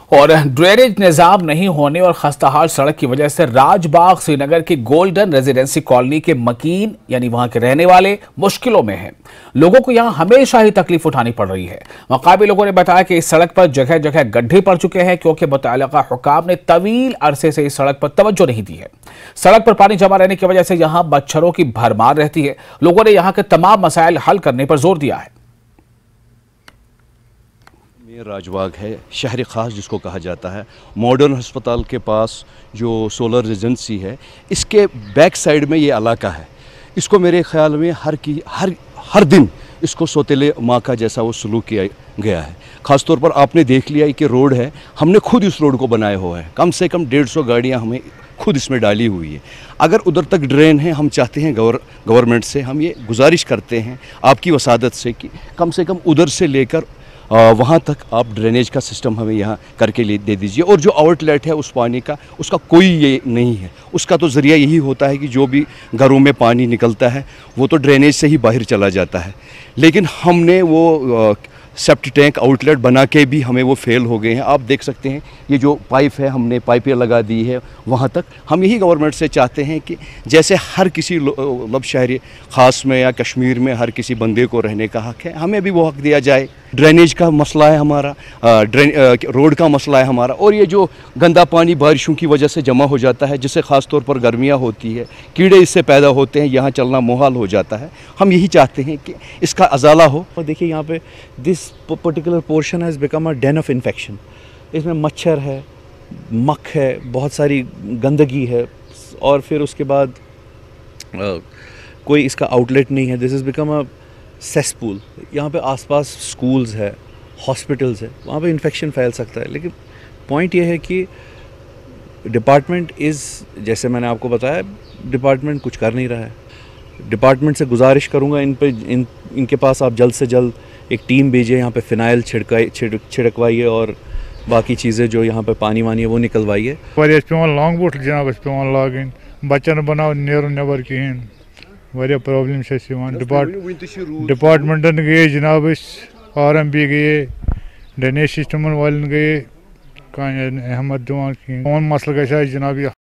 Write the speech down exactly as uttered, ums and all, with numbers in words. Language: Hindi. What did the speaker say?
और ड्रेनेज निजाम नहीं होने और खस्ताहाल सड़क की वजह से राजबाग श्रीनगर की गोल्डन रेजिडेंसी कॉलोनी के मकीन यानी वहां के रहने वाले मुश्किलों में हैं। लोगों को यहां हमेशा ही तकलीफ उठानी पड़ रही है। मकामी लोगों ने बताया कि इस सड़क पर जगह जगह गड्ढे पड़ चुके हैं क्योंकि मुतल्लिका हुकाम ने तवील अरसे से इस सड़क पर तवज्जो नहीं दी है। सड़क पर पानी जमा रहने की वजह से यहां मच्छरों की भरमार रहती है। लोगों ने यहां के तमाम मसाइल हल करने पर जोर दिया है। ये राजबाग है, शहर ख़ास जिसको कहा जाता है। मॉडर्न अस्पताल के पास जो सोलर रेजिडेंसी है, इसके बैक साइड में ये इलाका है। इसको मेरे ख्याल में हर की हर हर दिन इसको सौतेले माँ का जैसा वो सलूक किया गया है। ख़ास तौर पर आपने देख लिया कि रोड है, हमने खुद इस रोड को बनाया हुआ है। कम से कम डेढ़ सौ गाड़ियाँ हमें खुद इसमें डाली हुई है। अगर उधर तक ड्रेन है, हम चाहते हैं गवर गवर्नमेंट से हम ये गुजारिश करते हैं आपकी वसादत से कि कम से कम उधर से लेकर वहाँ तक आप ड्रेनेज का सिस्टम हमें यहाँ करके ले दे दीजिए। और जो आउटलेट है उस पानी का, उसका कोई ये नहीं है। उसका तो ज़रिया यही होता है कि जो भी घरों में पानी निकलता है वो तो ड्रेनेज से ही बाहर चला जाता है। लेकिन हमने वो सेप्टिक टैंक आउटलेट बना के भी हमें वो फेल हो गए हैं। आप देख सकते हैं ये जो पाइप है, हमने पाइपें लगा दी है वहाँ तक। हम यही गवर्नमेंट से चाहते हैं कि जैसे हर किसी लब शहरी ख़ास में या कश्मीर में हर किसी बंदे को रहने का हक़ है, हमें भी वो हक़ दिया जाए। ड्रेनेज का मसला है हमारा, ड्रेन रोड का मसला है हमारा, और ये जो गंदा पानी बारिशों की वजह से जमा हो जाता है, जिससे ख़ास तौर पर गर्मियाँ होती है, कीड़े इससे पैदा होते हैं, यहाँ चलना मुहाल हो जाता है। हम यही चाहते हैं कि इसका अजाला हो। और देखिए यहाँ पे this particular portion has become a den of infection. इसमें मच्छर है, मक्ख है, बहुत सारी गंदगी है, और फिर उसके बाद आ, कोई इसका आउटलेट नहीं है। This is become a cesspool. यहाँ पे आसपास स्कूल्स है, हॉस्पिटल्स है, वहाँ पे इन्फेक्शन फैल सकता है। लेकिन पॉइंट ये है कि डिपार्टमेंट इज़, जैसे मैंने आपको बताया, डिपार्टमेंट कुछ कर नहीं रहा है। डिपार्टमेंट से गुजारिश करूँगा इन पे इन इनके पास आप जल्द से जल्द एक टीम भेजिए, यहाँ पे फिनाइल छिड़काई छिड़क छिड़कवाइए और बाकी चीज़ें जो यहाँ पे पानी वानी है वो निकलवाइए। लॉन्ग बोट जनाब पे लाग बच्चन बनाओ नेर नबर कहें वारिया प्रॉब्लम डिपार्टमेंटन गए जनाब, आर एम पी गए, ड्रेनेज सिस्टम वाले गए, अहमद दिवान कौन मसल गया जनाब।